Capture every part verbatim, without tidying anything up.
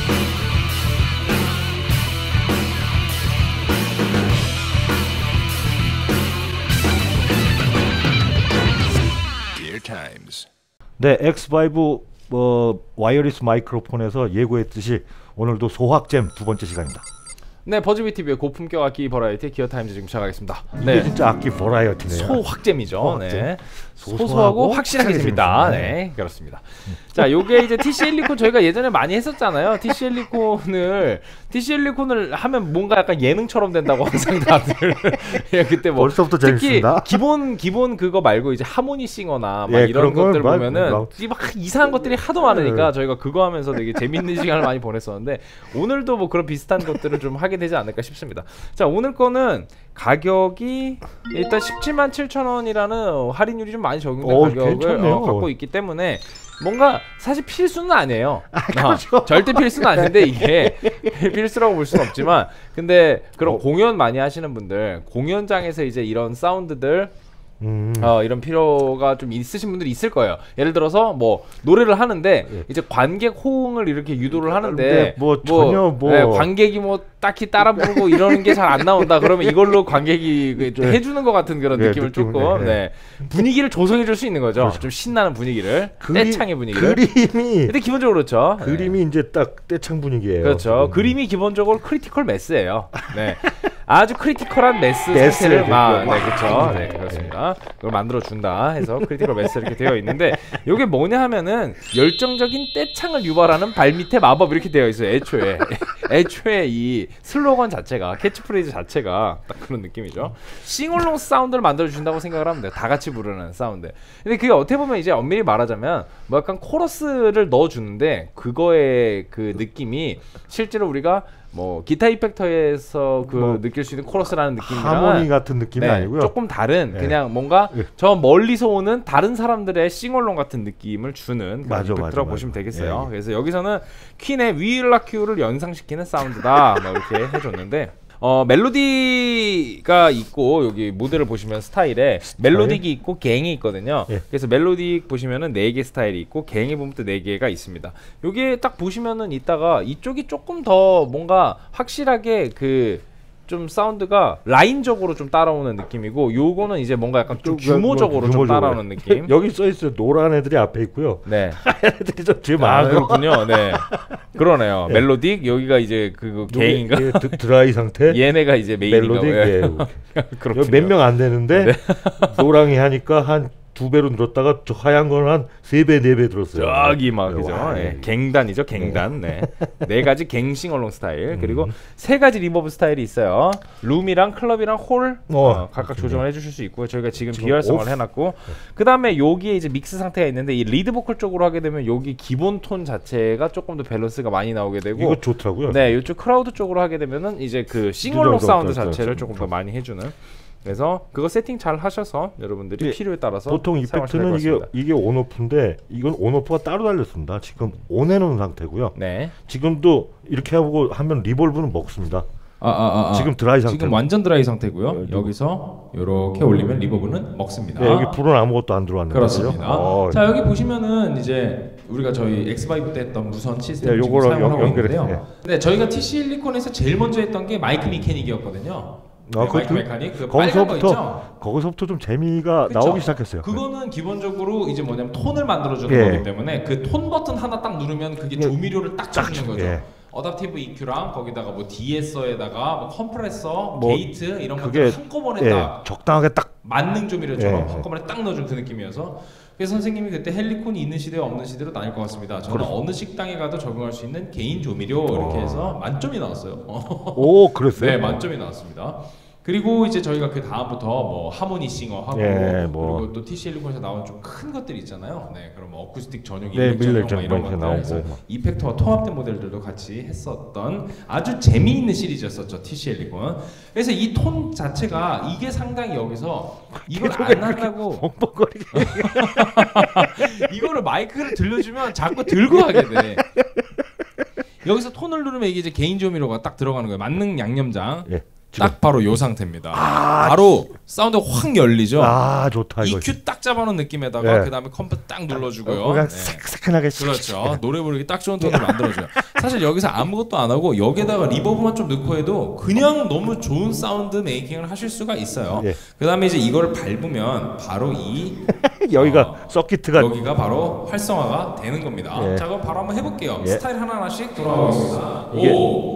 네, 엑스파이브 어, 와이어리스 마이크로폰에서 예고했듯이 오늘도 소확잼 두 번째 시간입니다. 네, 버즈비티비의 고품격 악기 버라이티 기어타임즈 지금 시작하겠습니다. 이게 네, 진짜 악기 버라이어티네요. 소확잼이죠. 소확잼. 네. 소소하고, 소소하고 확실하게 됩니다. 재밌습니다. 네, 그렇습니다. 자, 요게 이제 티씨엘리콘 저희가 예전에 많이 했었잖아요. 티씨엘리콘을 티씨엘리콘을 하면 뭔가 약간 예능처럼 된다고 항상 다들 예, 그때 뭐 벌써부터 특히 재밌습니다. 기본 기본 그거 말고 이제 하모니 싱어나 막 예, 이런 그런 것들 걸 보면은 막, 이 막 이상한 것들이 하도 많으니까 예. 저희가 그거 하면서 되게 재밌는 시간을 많이 보냈었는데 오늘도 뭐 그런 비슷한 것들을 좀 하게 되지 않을까 싶습니다. 자, 오늘 거는 가격이 일단 십칠만 칠천 원이라는 할인율이 좀 많이 적용된 오, 가격을 어, 갖고 있기 때문에 뭔가 사실 필수는 아니에요. 아, 그렇죠. 어, 절대 필수는 아닌데 이게 필수라고 볼 수는 없지만 근데 그런 어. 공연 많이 하시는 분들 공연장에서 이제 이런 사운드들 음. 어, 이런 필요가 좀 있으신 분들이 있을 거예요. 예를 들어서 뭐 노래를 하는데 예. 이제 관객 호응을 이렇게 유도를 하는데 근데 뭐 전혀 뭐 예, 관객이 뭐 딱히 따라 부르고 이러는 게 잘 안 나온다. 그러면 이걸로 관객이 그 네. 해주는 것 같은 그런 네, 느낌을 느낌을, 조금 네. 네. 분위기를 조성해 줄 수 있는 거죠. 그렇죠. 좀 신나는 분위기를 그리- 떼창의 분위기를. 그림이 근데 기본적으로 그렇죠. 네. 그림이 이제 딱 떼창 분위기예요. 그렇죠. 지금. 그림이 기본적으로 크리티컬 매스예요. 네. 아주 크리티컬한 매스 매스를 상태를 막, 이렇게 네, 그렇죠. 막 네, 그렇습니다. 그걸 만들어 준다 해서 크리티컬 매스 이렇게 되어 있는데 이게 뭐냐 하면은 열정적인 떼창을 유발하는 발밑에 마법 이렇게 되어 있어요. 애초에 애초에 이 슬로건 자체가 캐치프레이즈 자체가 딱 그런 느낌이죠. 싱얼롱 사운드를 만들어 준다고 생각을 하면 돼요. 다 같이 부르는 사운드. 근데 그게 어떻게 보면 이제 엄밀히 말하자면 뭐 약간 코러스를 넣어 주는데 그거의 그 느낌이 실제로 우리가 뭐 기타 이펙터에서 그 뭐 느낄 수 있는 코러스라는 느낌이랑 하모니 같은 느낌이 네, 아니고요. 조금 다른 네. 그냥 뭔가 예. 저 멀리서 오는 다른 사람들의 싱얼롱 같은 느낌을 주는 맞아, 그런 맞아, 보시면 맞아. 되겠어요. 예, 예. 그래서 여기서는 퀸의 We Will Rock You를 연상시키는 사운드다 뭐 이렇게 해줬는데 어 멜로디가 있고 여기 모델을 보시면 스타일에 멜로딕이 있고 갱이 있거든요. 예. 그래서 멜로딕 보시면은 네 개 스타일이 있고 갱이 보면 또 네 개가 있습니다. 여기에 딱 보시면은 이따가 이쪽이 조금 더 뭔가 확실하게 그 좀 사운드가 라인적으로 좀 따라오는 느낌이고 요거는 이제 뭔가 약간 좀 규모적으로 좀 규모적으로. 따라오는 느낌. 여기 써 있어요. 노란 애들이 앞에 있고요. 네. 하얀 애들이 저 뒤에 아, 많아요. 그렇군요. 네. 그러네요. 예. 멜로딕 여기가 이제 그 갱인가? 요게 드- 드라이 상태. 얘네가 이제 메인인가? 멜로딕. 예. 그렇군요. 몇 명 안 되는데 네. 노랑이 하니까 한 두 배로 늘었다가 저 하얀 건 한 세 배, 네 배 들었어요. 저기 막 그죠? 와, 예, 갱단이죠, 갱단. 네. 네 가지 갱싱얼롱 스타일 그리고 음. 세 가지 리버브 스타일이 있어요. 룸이랑 클럽이랑 홀 어, 어, 각각 그렇군요. 조정을 해주실 수 있고요. 저희가 지금, 지금 비활성화를 오프. 해놨고 그 다음에 여기에 이제 믹스 상태가 있는데 이 리드 보컬 쪽으로 하게 되면 여기 기본 톤 자체가 조금 더 밸런스가 많이 나오게 되고 이거 좋더라고요. 네, 이쪽 크라우드 쪽으로 하게 되면은 이제 그 싱얼롱 리더 사운드 리더 자체를 리더 조금 더 많이 해주는. 그래서 그거 세팅 잘 하셔서 여러분들이 예, 필요에 따라서 보통 사용하시면 이펙트는 될것 이게 같습니다. 이게 온오프인데 이건 온오프가 따로 달렸습니다. 지금 온해놓은 상태고요. 네. 지금도 이렇게 하고 하면 리볼브는 먹습니다. 아, 아, 아, 아. 지금 드라이 상태. 지금 완전 드라이 상태고요. 어, 여기서 이렇게 올리면 리버브는 먹습니다. 네, 여기 불은 아무것도 안 들어왔는데. 그렇습니다. 어, 자, 여기 보시면은 이제 우리가 저희 엑스파이브 때 했던 무선 시스템 네, 지금 요거랑 사용을 하고 연- 연결해- 있는데요. 네, 저희가 티씨일리콘에서 제일 먼저 했던 게 마이크 메카닉이었거든요. 아, 네, 마이크 그것도- 메카닉 그 빨간 거 있죠? 거기서부터 거기서부터 좀 재미가 그쵸? 나오기 시작했어요. 그거는 기본적으로 이제 뭐냐면 톤을 만들어주는 예. 거기 때문에 그 톤 버튼 하나 딱 누르면 그게 예. 조미료를 딱 딱 쳐주는 거죠. 예. 어답티브 이큐랑 거기다가 뭐 디에서에다가 뭐 컴프레서, 뭐 게이트 이런 그게 것들 한꺼번에 예, 딱 적당하게 딱 만능 조미료처럼 예. 한꺼번에 딱 넣어준 그 느낌이어서 그래서 선생님이 그때 헬리콘이 있는 시대와 없는 시대로 나뉠 것 같습니다. 저는 그렇습니다. 어느 식당에 가도 적용할 수 있는 개인 조미료 이렇게 해서 만점이 나왔어요. 오, 그랬어요. 네, 만점이 나왔습니다. 그리고 이제 저희가 그 다음부터 뭐 하모니 싱어하고 예, 뭐. 그리고 또 티씨엘리콘에서 나온 좀 큰 것들이 있잖아요. 네, 그럼 뭐 어쿠스틱 전용, 네, 일렉 전용 밀렉 막 이런 전용 것들 나오고 해서 막. 이펙터와 통합된 모델들도 같이 했었던 아주 재미있는 시리즈였었죠, 티씨엘리콘. 그래서 이 톤 자체가 이게 상당히 여기서 이걸 안 한다고 뻥뻥거리게. 이거를 마이크를 들려주면 자꾸 들고 하게 돼. 여기서 톤을 누르면 이게 이제 개인 조미료가 딱 들어가는 거예요. 만능 양념장. 예. 지금. 딱 바로 요 상태입니다. 아, 바로 사운드 확 열리죠. 아 좋다 이거. 이큐 딱 잡아놓은 느낌에다가 네. 그 다음에 컴프 딱 눌러주고요. 그냥 네. 새끈하게 그렇죠. 노래 부르기 딱 좋은 톤을 만들어줘요. 사실 여기서 아무것도 안 하고 여기다가 리버브만 좀 넣고 해도 그냥 너무 좋은 사운드 메이킹을 하실 수가 있어요. 예. 그 다음에 이제 이거를 밟으면 바로 이 여기가 어, 서킷가 여기가 바로 활성화가 되는 겁니다. 예. 자 그럼 바로 한번 해볼게요. 예. 스타일 하나하나씩 돌아가겠습니다. 이게-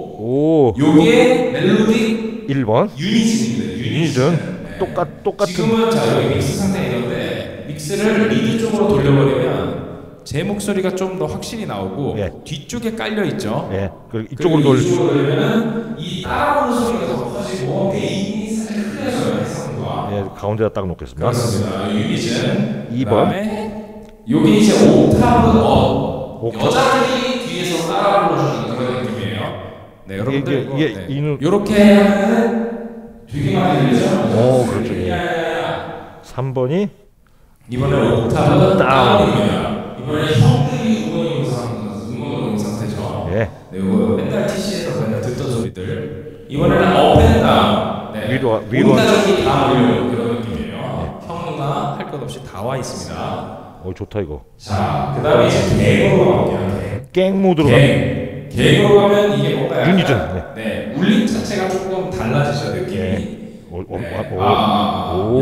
오, 오 요게 멜로디 일 번 유닛입니다. 유닛은 네. 똑같 똑같은 지금은 자 여기 믹스 상태에 있는데 믹스를 리드 쪽으로 돌려버리면 제 목소리가 좀 더 확실히 나오고 예. 뒤쪽에 깔려 있죠. 예 그리고 이쪽으로 돌 이쪽으로 돌리면은 이 따라오는 소리가 더 커지고 메인이 살짝 흘려져요. 사운드가. 예 가운데다 딱 놓겠습니다. 그렇습니다. 유닛은 이 번. 그다음에 요게 이제 옥타브 업. 옥타브. 여자들이 뒤에서 따라 불러주는 그런 느낌이에요. 네, 여러분들 이게- 이게 이거, 네. 이는- 요렇게 하면은 되게 많이 들리죠. 오 그렇죠. 예. 야야야. 삼 번이 이번에는 옥타브 다운입니다. 이번에 형들이 응원 영상 응원 영상 상태죠. 예 네, 이거 맨날 티씨에서 맨날 듣던 소리들. 이번에는 업앤다운. 네. 위로 위로 온 가족이 다 모여 그런 느낌이에요. 형 누나 할 것 없이 다 와 있습니다. 어 좋다 이거. 자, 그다음에 이제 갱으로 갈게요. 갱 모드로 가. 갱. 갱으로 가면 이게 뭔가 약간 유니즌, 네, 울림 자체가 조금 달라지죠 느낌이. 네. 오, 오, 네. 오, 아, 오.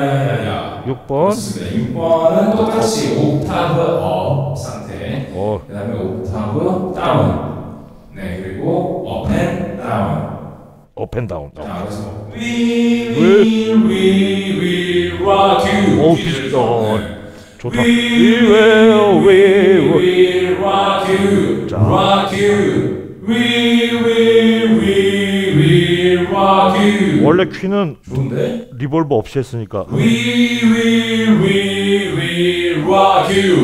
야야야야야. 육 번. 육 번은 똑같이 옥타브 업 상태. 어 그다음에 옥타브 다운. 네, 그리고 업앤 다운. 업앤다운. 자, 그래서 We will, we will rock you. 오 비슷. 어 좋다. We We will, will, we will. we will rock you. 자. Rock you. We will, we will rock you. 원래 퀴는 좋은데? 리볼브 없이 했으니까. We will, we will rock you.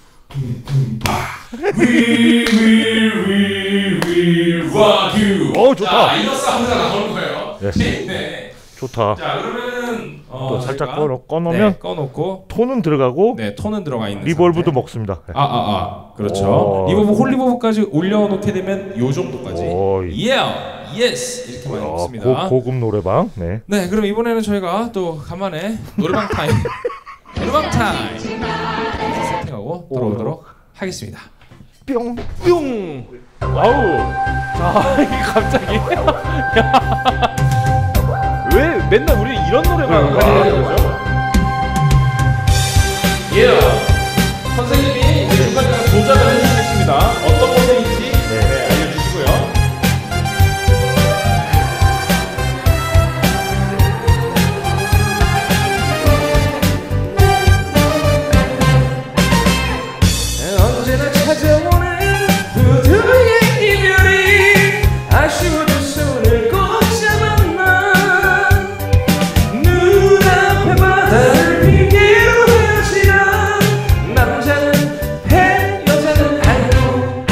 We will, we will rock you. 어, 좋다. 자, 이런 사운드가 나오는 거예요. 네. 네. 좋다. 자, 그러면은 어, 또 살짝 저희가- 꺼놓- 꺼놓으면 네, 꺼놓고 톤은 들어가고 네, 톤은 들어가 있는 리볼브도 상태. 먹습니다. 네. 아, 아, 아. 그렇죠. 오. 리버브 홀리버브까지 올려놓게 되면 요 정도까지. 오. 예. 예스. 이렇게 많이 어, 먹습니다. 고, 고급 노래방. 네. 네, 그럼 이번에는 저희가 또 간만에 노래방 타임. 노래방 타임. 세팅하고 돌아오도록 하겠습니다. 뿅. 뿅. 와우. 자 이게 갑자기. 야. 왜 맨날 우리 이런 노래만 하는 거죠? 예. 선생님이 이제 중간에 조작을 해주시겠습니다. 어떤 버전인지 네. 네, 알려주시고요. 언제나 찾아오는 부두의 이별이 아쉬워도 손을 꼭 잡았나 눈앞에 바다를 핑계로 헤어지는 남자는 해 여자는 알고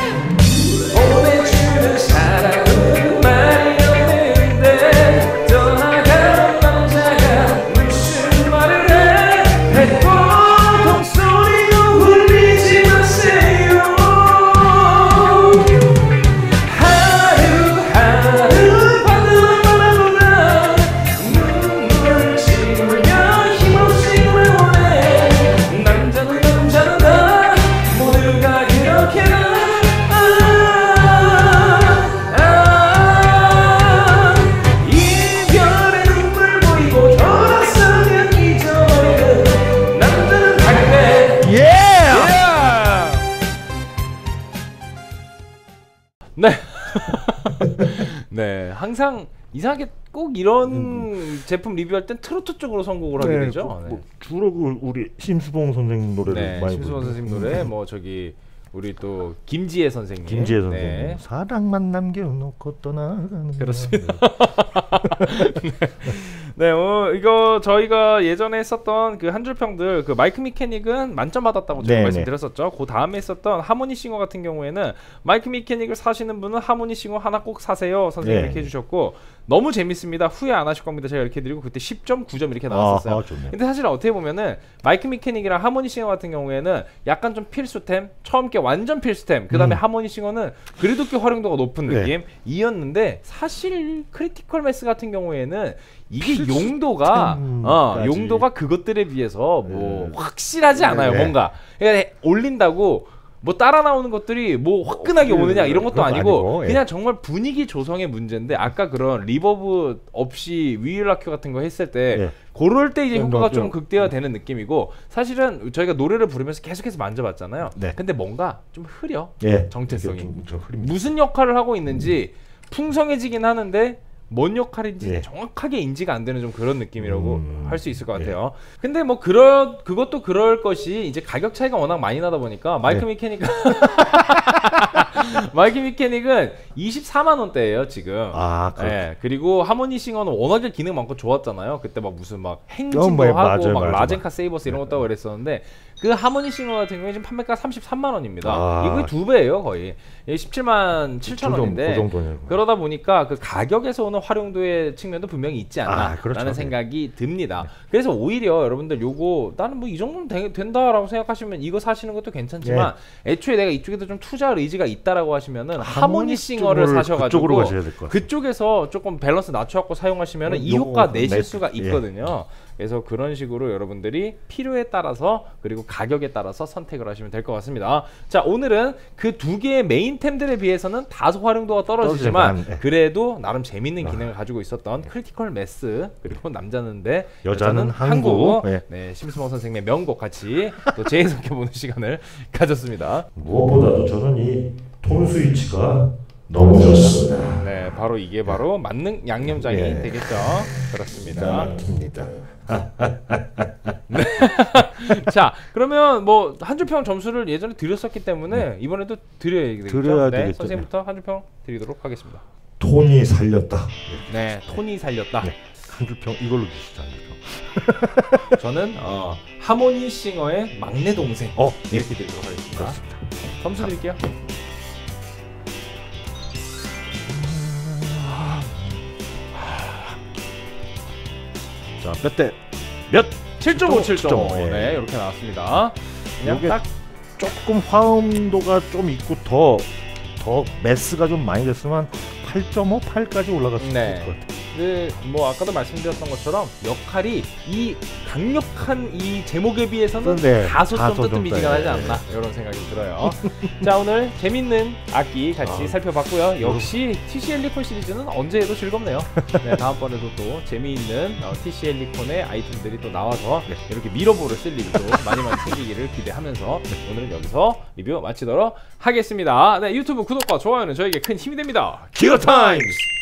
보내주는 사랑은 말이 없는데 떠나가는 남자가 무슨 말을 해 해보통 소리로 울리지 마세요 하루하루 바다만 바라보다 눈물을 지으며 힘없이 오래오래 남자는 남자는 다 모두가 그렇게나 아, 아, 이별의 눈물 보이고 돌아서면 잊어버리는 남자는 다 그래 예. 네. 네, 항상 이상하게 꼭 이런 제품 리뷰할 땐 트로트 쪽으로 선곡을 하게 되죠. 그, 네. 뭐, 주로 그 우리 심수봉 선생님 노래를 네, 많이 심수원 부르죠. 선생님 노래, 뭐 저기 우리 또 김지혜 선생님, 김지혜 선생님. 네. 사랑만 남겨놓고 떠나가는. 그렇습니다. 네, 어, 이거 저희가 예전에 했었던 그 한 줄 평들 그 마이크 미케닉은 만점 받았다고 제가 네네. 말씀드렸었죠. 그 다음에 했었던 하모니 싱어 같은 경우에는 마이크 미케닉을 사시는 분은 하모니 싱어 하나 꼭 사세요 선생님 네. 이렇게 해주셨고 너무 재밌습니다. 후회 안 하실 겁니다. 제가 이렇게 드리고 그때 십 점, 구 점 이렇게 나왔었어요. 아, 좋네. 근데 사실 어떻게 보면은 마이크 미케닉이랑 하모니 싱어 같은 경우에는 약간 좀 필수템, 처음 게 완전 필수템, 그 다음에 음. 하모니 싱어는 그래도 꽤 활용도가 높은 네. 느낌이었는데 사실 크리티컬 매스 같은 경우에는 이게 필수템까지. 용도가 어, 용도가 그것들에 비해서 뭐 네. 확실하지 않아요. 네. 뭔가 그러니까 올린다고 뭐 따라 나오는 것들이 뭐 화끈하게 어, 오느냐 이런 것도 그건 아니고 아니고, 예. 그냥 정말 분위기 조성의 문제인데 아까 그런 리버브 없이 위일라큐 같은 거 했을 때 예. 그럴 때 이제 좀 효과가 더 좀 좀- 극대화되는 느낌이고 사실은 저희가 노래를 부르면서 계속해서 만져봤잖아요. 네. 근데 뭔가 좀 흐려. 예. 정체성이. 이게 좀- 좀 흐립니다. 무슨 역할을 하고 있는지 풍성해지긴 하는데 뭔 역할인지 예. 정확하게 인지가 안 되는 좀 그런 느낌이라고 음, 할 수 있을 것 예. 같아요. 근데 뭐 그럴 그것도 그럴 것이 이제 가격 차이가 워낙 많이 나다 보니까 마이크 예. 미케닉 마이크 미케닉은 이십사만 원대예요 지금. 아, 그렇 예. 그리고 하모니 싱어는 워낙에 기능 많고 좋았잖아요. 그때 막 무슨 막 행진도 어, 뭐, 하고 맞아요, 막 맞아요. 라젠카 세이버스 이런 것도 하고 그랬었는데 그 하모니 싱어 같은 경우에 지금 판매가 삼십삼만 원입니다. 아. 이거 두 배예요 거의. 십칠만 칠천 원인데 그 정도네요. 그러다 보니까 그 가격에서 오는 활용도의 측면도 분명히 있지 않나 아, 그렇죠. 라는 네. 생각이 듭니다. 그래서 오히려 여러분들 요거 나는 뭐 이 정도면 되, 된다라고 생각하시면 이거 사시는 것도 괜찮지만 애초에 내가 이쪽에도 좀 투자할 의지가 있다라고 하시면은 하모니 싱어를 쪽을 사셔가지고 그쪽으로 가셔야 될 것 같아요. 그쪽에서 조금 밸런스 낮춰갖고 사용하시면은 이 요거 효과 내실 내- 수가 예. 있거든요. 그래서 그런 식으로 여러분들이 필요에 따라서 그리고 가격에 따라서 선택을 하시면 될 것 같습니다. 자, 오늘은 그 두 개의 메인템들에 비해서는 다소 활용도가 떨어지지만 떨어지지만, 예. 그래도 나름 재밌는 기능을 가지고 있었던 크리티컬 매스 그리고 남자는데 여자는 항구 항구. 예. 네, 심수봉 선생님의 명곡 같이 또 재해석해보는 시간을 가졌습니다. 무엇보다도 저는 이 톤 스위치가 너무 좋습니다. 네, 바로 이게 바로 만능 양념장이 예. 되겠죠. 그렇습니다. 막힙니다. 자, 그러면 뭐 한 줄 평 점수를 예전에 드렸었기 때문에 이번에도 드려야 되겠죠. 드려야 네, 되겠죠. 선생님부터 한 줄 평 드리도록 하겠습니다. 톤이 살렸다. 네, 톤이 살렸다. 네. 한 줄 평 이걸로 주시죠. 한 줄 평. 저는 어, 하모니 싱어의 막내 동생 어, 이렇게 드리도록 하겠습니다. 그렇습니다. 점수 드릴게요. 자, 몇 대 몇? 칠 점 오, 칠 점 오. 칠 점 오, 예. 네, 이렇게 나왔습니다. 그냥 요게 딱 조금 화음도가 좀 있고 더 더 매스가 좀 많이 됐으면 팔 점 오, 팔까지 올라갔을 수 네. 있을 것 같아요. 그 뭐 아까도 말씀드렸던 것처럼 역할이 이 강력한 이 제목에 비해서는 네, 다소 좀 다소 좀 뜨뜻미지근하지 네. 않나 이런 생각이 들어요. 자, 오늘 재밌는 악기 같이 아, 살펴봤고요. 역시 티씨엘 리콘 시리즈는 언제 해도 즐겁네요. 네, 다음번에도 또 재미있는 어, 티씨엘 리콘의 아이템들이 또 나와서 네. 이렇게 미러볼을 쓸 일도 많이 많이 생기기를 기대하면서 오늘은 여기서 리뷰 마치도록 하겠습니다. 네, 유튜브 구독과 좋아요는 저에게 큰 힘이 됩니다. 기어 타임스.